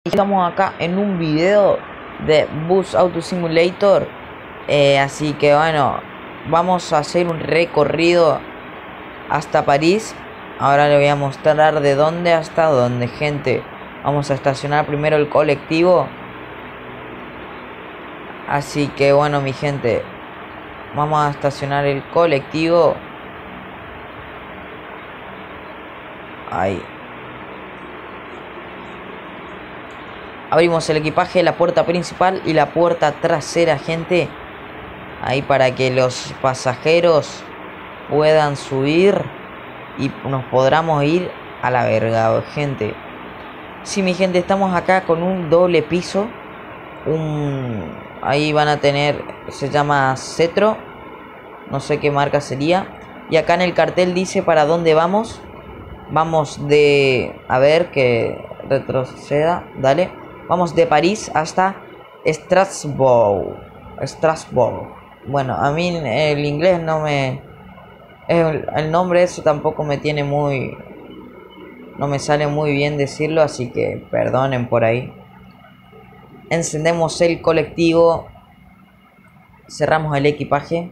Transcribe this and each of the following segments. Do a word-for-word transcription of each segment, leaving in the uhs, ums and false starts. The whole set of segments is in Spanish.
Estamos acá en un video de Bus Auto Simulator, eh, así que bueno, vamos a hacer un recorrido hasta París. Ahora le voy a mostrar de dónde hasta dónde, gente. Vamos a estacionar primero el colectivo. Así que bueno, mi gente, vamos a estacionar el colectivo. Ahí. Abrimos el equipaje, la puerta principal y la puerta trasera, gente. Ahí para que los pasajeros puedan subir y nos podamos ir a la verga, gente. Sí, mi gente, estamos acá con un doble piso. Un... Ahí van a tener, se llama Cetro. No sé qué marca sería. Y acá en el cartel dice para dónde vamos. Vamos de... A ver, que retroceda, dale. Vamos de París hasta Strasbourg. Strasbourg. Bueno, a mí el inglés no me... El, el nombre eso tampoco me tiene muy... No me sale muy bien decirlo, así que perdonen por ahí. Encendemos el colectivo. Cerramos el equipaje.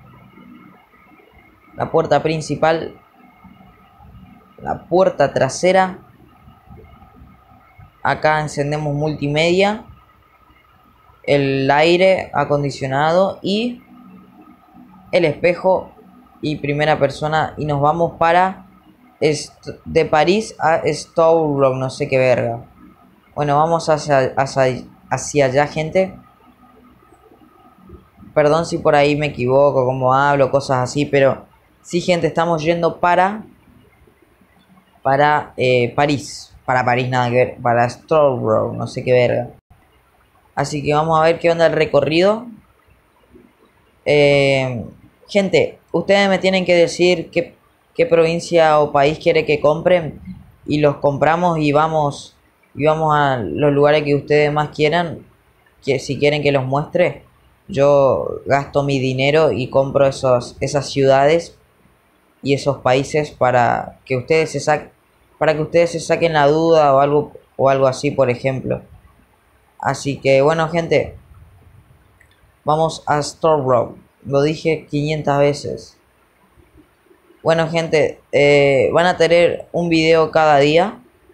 La puerta principal. La puerta trasera. Acá encendemos multimedia, el aire acondicionado y el espejo y primera persona, y nos vamos para de París a Strasbourg, no sé qué verga. Bueno, vamos hacia, hacia, hacia allá, gente. Perdón si por ahí me equivoco, como hablo, cosas así, pero sí, gente, estamos yendo para para eh, París. Para París nada que ver, para Strasbourg, no sé qué verga. Así que vamos a ver qué onda el recorrido. Eh, gente, ustedes me tienen que decir qué, qué provincia o país quiere que compren. Y los compramos y vamos, y vamos a los lugares que ustedes más quieran. Que si quieren que los muestre, yo gasto mi dinero y compro esos, esas ciudades y esos países para que ustedes se saquen. Para que ustedes se saquen la duda o algo, o algo así, por ejemplo. Así que bueno, gente, vamos a Strasbourg. Lo dije quinientas veces. Bueno, gente, eh, van a tener un video cada día.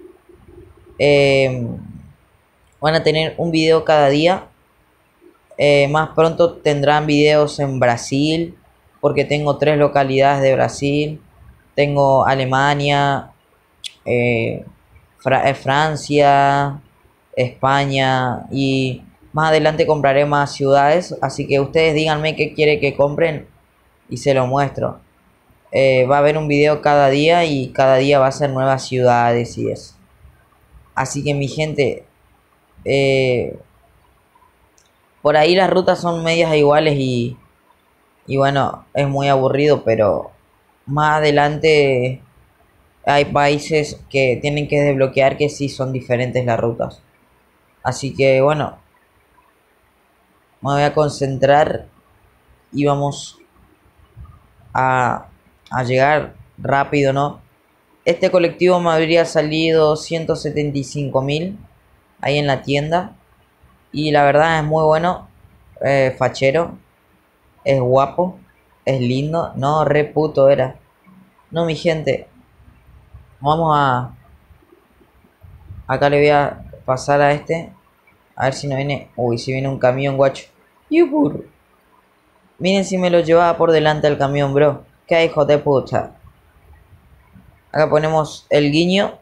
Eh, van a tener un video cada día. Eh, más pronto tendrán videos en Brasil, porque tengo tres localidades de Brasil. Tengo Alemania, eh, Fra Francia, España, y más adelante compraré más ciudades, así que ustedes díganme qué quiere que compren y se lo muestro. Eh, va a haber un video cada día y cada día va a ser nuevas ciudades y eso. Así que mi gente, eh, por ahí las rutas son medias iguales y, y bueno, es muy aburrido, pero más adelante hay países que tienen que desbloquear que sí son diferentes las rutas. Así que bueno, me voy a concentrar y vamos a, a llegar rápido, ¿no? Este colectivo me habría salido ciento setenta y cinco mil ahí en la tienda. Y la verdad es muy bueno, eh, fachero, es guapo, es lindo. No, re puto era. No, mi gente, vamos a... Acá le voy a pasar a este. A ver si no viene... Uy, si viene un camión, guacho. ¡Yupur! Miren si me lo llevaba por delante el camión, bro. ¡Qué hijo de puta! Acá ponemos el guiño.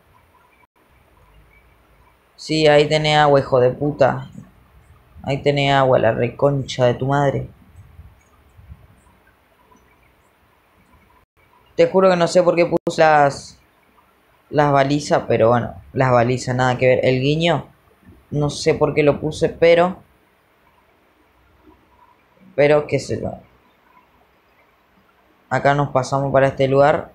Sí, ahí tenés agua, hijo de puta. Ahí tenés agua, la reconcha de tu madre. Te juro que no sé por qué puse las... Las balizas, pero bueno. Las balizas, nada que ver. El guiño, no sé por qué lo puse, pero... Pero qué sé yo. Acá nos pasamos para este lugar.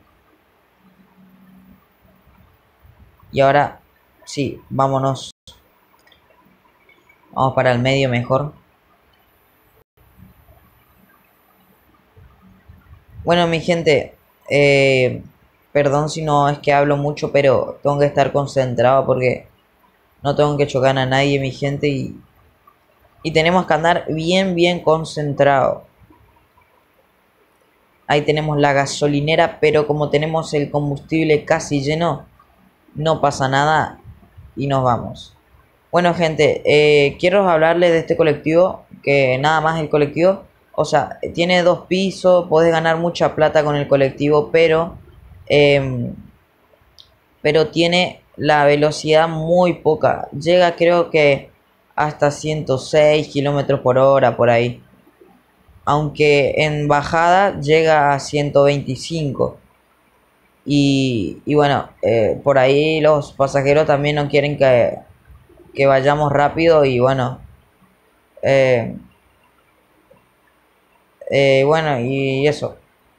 Y ahora, sí, vámonos. Vamos para el medio mejor. Bueno, mi gente, eh, perdón si no es que hablo mucho, pero tengo que estar concentrado porque No tengo que chocar a nadie, mi gente, y, y tenemos que andar bien, bien concentrado. Ahí tenemos la gasolinera, pero como tenemos el combustible casi lleno, no pasa nada y nos vamos. Bueno, gente, eh, quiero hablarles de este colectivo, que nada más el colectivo, o sea, tiene dos pisos, podés ganar mucha plata con el colectivo, pero, eh, pero tiene la velocidad muy poca. Llega creo que hasta ciento seis kilómetros por hora por ahí. Aunque en bajada llega a ciento veinticinco. Y, y bueno, eh, por ahí los pasajeros también no quieren que, que vayamos rápido y bueno, eh, eh, bueno, y eso.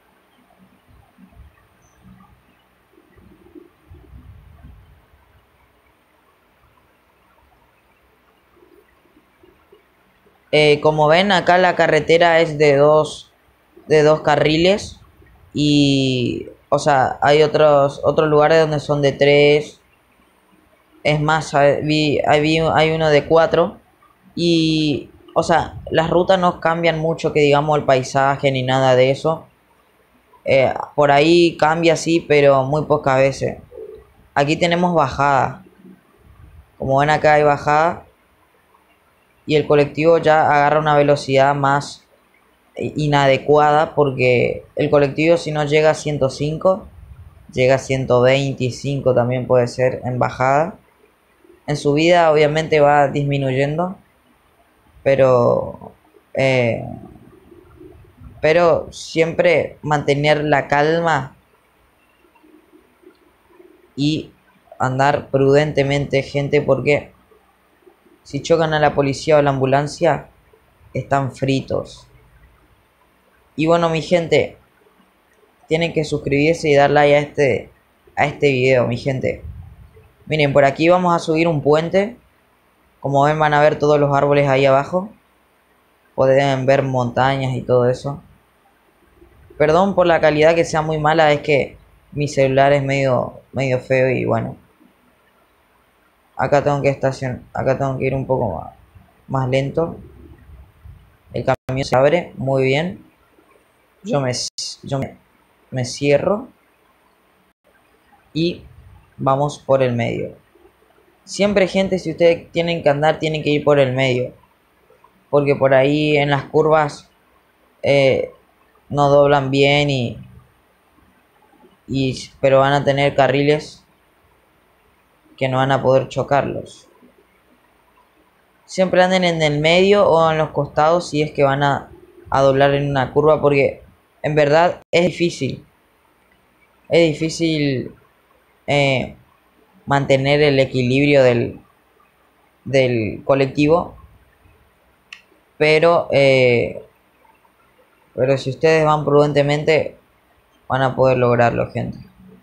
Eh, como ven, acá la carretera es de dos, de dos carriles y, o sea, hay otros, otros lugares donde son de tres. Es más, hay, hay, hay uno de cuatro. Y, o sea, las rutas no cambian mucho que digamos el paisaje ni nada de eso. Eh, por ahí cambia sí, pero muy pocas veces. Aquí tenemos bajada. Como ven acá hay bajada. Y el colectivo ya agarra una velocidad más inadecuada. Porque el colectivo si no llega a ciento cinco, llega a ciento veinticinco también puede ser en bajada. En subida obviamente va disminuyendo. Pero... Eh, pero siempre mantener la calma y andar prudentemente, gente, porque si chocan a la policía o a la ambulancia están fritos. Y bueno, mi gente, tienen que suscribirse y dar like a este a este video, mi gente. Miren, por aquí vamos a subir un puente. Como ven, van a ver todos los árboles ahí abajo. Pueden ver montañas y todo eso. Perdón por la calidad que sea muy mala, es que mi celular es medio, medio feo y bueno. Acá tengo que estacionar, acá tengo que ir un poco más, más lento. El camión se abre, muy bien. Yo me, yo me, me cierro y vamos por el medio. Siempre, gente, si ustedes tienen que andar, tienen que ir por el medio. Porque por ahí en las curvas eh, no doblan bien y, y pero van a tener carriles que no van a poder chocarlos. Siempre anden en el medio o en los costados si es que van a, a doblar en una curva, porque en verdad es difícil. Es difícil eh, mantener el equilibrio del, del colectivo. Pero, eh, pero si ustedes van prudentemente, van a poder lograrlo, gente.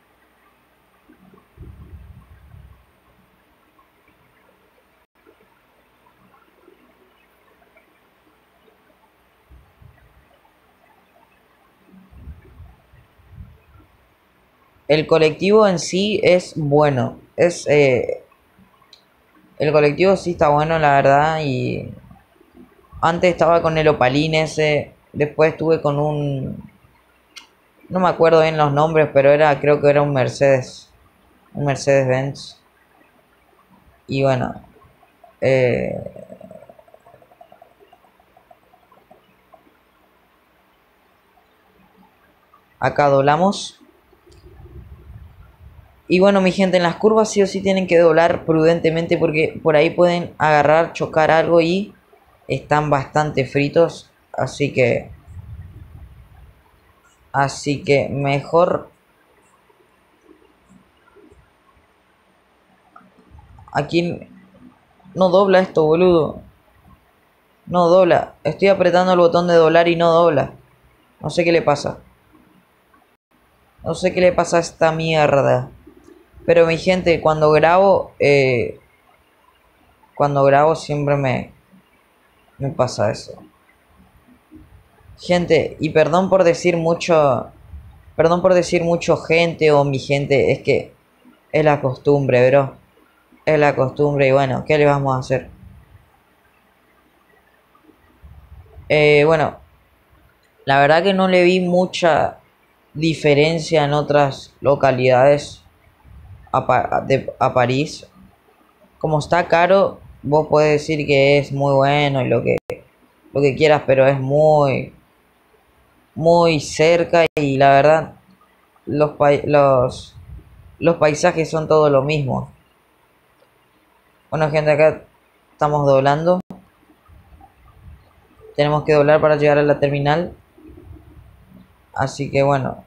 El colectivo en sí es bueno. Es eh, el colectivo sí está bueno, la verdad. Y antes estaba con el Opalín ese. Después estuve con un... No me acuerdo bien los nombres, pero era, creo que era un Mercedes. Un Mercedes Benz. Y bueno. Eh, acá doblamos. Y bueno, mi gente, en las curvas sí o sí tienen que doblar prudentemente porque por ahí pueden agarrar, chocar algo y están bastante fritos. Así que... Así que mejor... Aquí no dobla esto, boludo. No dobla. Estoy apretando el botón de doblar y no dobla. No sé qué le pasa. No sé qué le pasa a esta mierda. Pero mi gente, cuando grabo... Eh, cuando grabo siempre me... Me pasa eso. Gente, y perdón por decir mucho... Perdón por decir mucho gente o mi gente. Es que... Es la costumbre, bro. es la costumbre y bueno, ¿qué le vamos a hacer? Eh, bueno, la verdad que no le vi mucha diferencia en otras localidades a, Pa- de- a París. Como está caro, vos podés decir que es muy bueno y lo que, lo que quieras, pero es muy, muy cerca y la verdad los, pai- los, los paisajes son todo lo mismo. Bueno, gente, acá estamos doblando. Tenemos que doblar para llegar a la terminal. Así que bueno,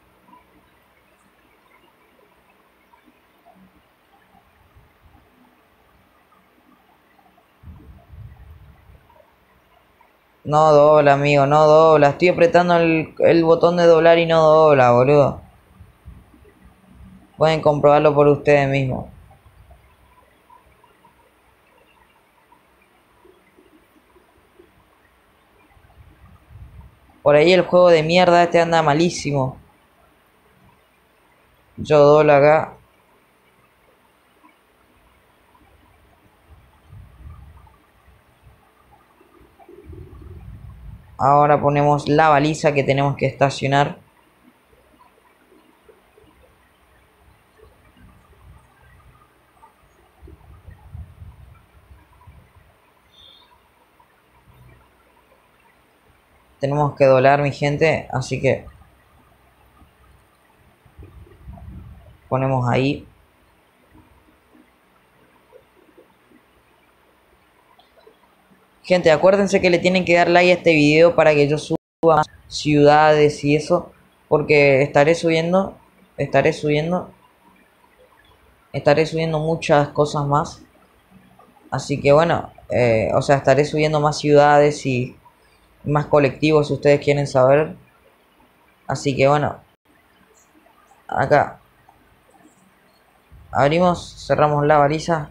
no dobla, amigo, no dobla. Estoy apretando el, el botón de doblar y no dobla, boludo. Pueden comprobarlo por ustedes mismos. Por ahí el juego de mierda este anda malísimo. Yo doblo acá. Ahora ponemos la baliza que tenemos que estacionar. Tenemos que doblar, mi gente. Así que ponemos ahí. Gente, acuérdense que le tienen que dar like a este video para que yo suba más ciudades y eso. Porque estaré subiendo. Estaré subiendo. Estaré subiendo muchas cosas más. Así que bueno. Eh, o sea, estaré subiendo más ciudades y más colectivos si ustedes quieren saber. Así que bueno. Acá. Abrimos. Cerramos la baliza.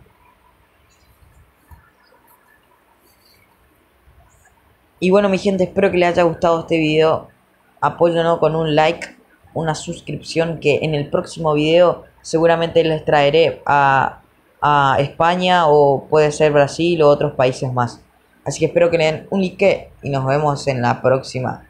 Y bueno, mi gente, espero que les haya gustado este video. Apóyenlo con un like, una suscripción, que en el próximo video seguramente les traeré a, a España o puede ser Brasil o otros países más. Así que espero que le den un like y nos vemos en la próxima.